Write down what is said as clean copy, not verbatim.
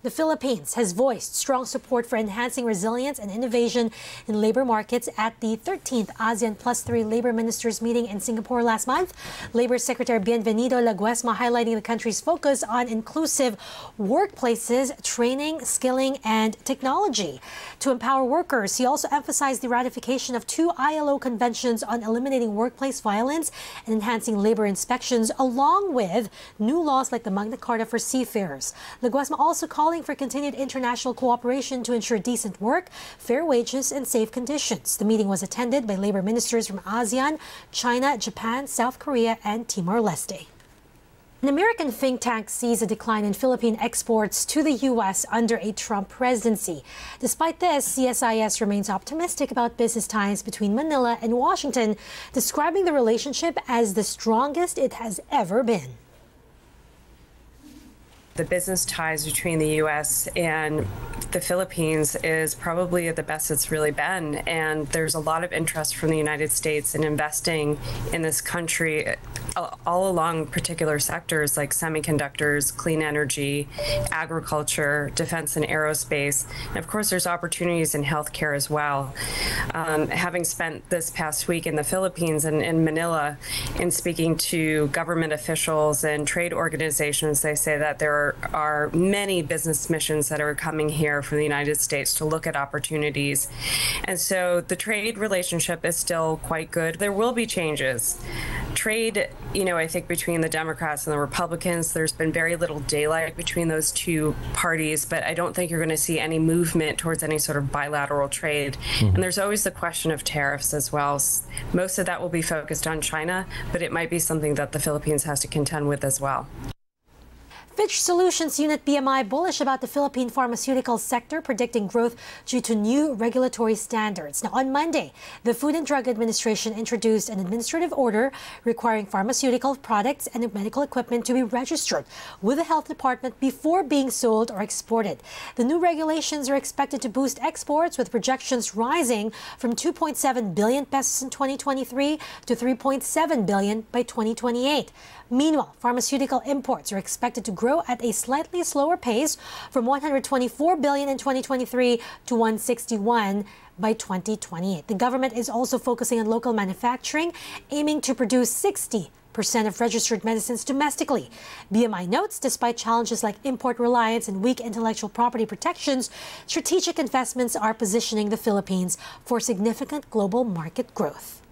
The Philippines has voiced strong support for enhancing resilience and innovation in labor markets at the 13th ASEAN +3 Labor Ministers meeting in Singapore last month. Labor Secretary Bienvenido Laguesma highlighting the country's focus on inclusive workplaces, training, skilling, and technology. To empower workers, he also emphasized the ratification of 2 ILO conventions on eliminating workplace violence and enhancing labor inspections, along with new laws like the Magna Carta for seafarers. Laguesma also calling for continued international cooperation to ensure decent work, fair wages, and safe conditions. The meeting was attended by labor ministers from ASEAN, China, Japan, South Korea, and Timor-Leste. An American think tank sees a decline in Philippine exports to the U.S. under a Trump presidency. Despite this, CSIS remains optimistic about business ties between Manila and Washington, describing the relationship as the strongest it has ever been. The business ties between the U.S. and the Philippines is probably the best it's really been, and there's a lot of interest from the United States in investing in this country all along particular sectors like semiconductors, clean energy, agriculture, defense and aerospace, and of course there's opportunities in healthcare as well. Having spent this past week in the Philippines and in Manila in speaking to government officials and trade organizations, they say that there are many business missions that are coming here from the United States to look at opportunities. And so the trade relationship is still quite good. There will be changes. Trade, I think between the Democrats and the Republicans, there's been very little daylight between those two parties, but I don't think you're going to see any movement towards any sort of bilateral trade. And there's always the question of tariffs as well. Most of that will be focused on China, but it might be something that the Philippines has to contend with as well. Fitch Solutions Unit BMI bullish about the Philippine pharmaceutical sector, predicting growth due to new regulatory standards. Now, on Monday, the Food and Drug Administration introduced an administrative order requiring pharmaceutical products and medical equipment to be registered with the Health Department before being sold or exported. The new regulations are expected to boost exports, with projections rising from 2.7 billion pesos in 2023 to 3.7 billion by 2028. Meanwhile, pharmaceutical imports are expected to grow at a slightly slower pace from 124 billion in 2023 to 161 by 2028. The government is also focusing on local manufacturing, aiming to produce 60% of registered medicines domestically. BMI notes, despite challenges like import reliance and weak intellectual property protections, strategic investments are positioning the Philippines for significant global market growth.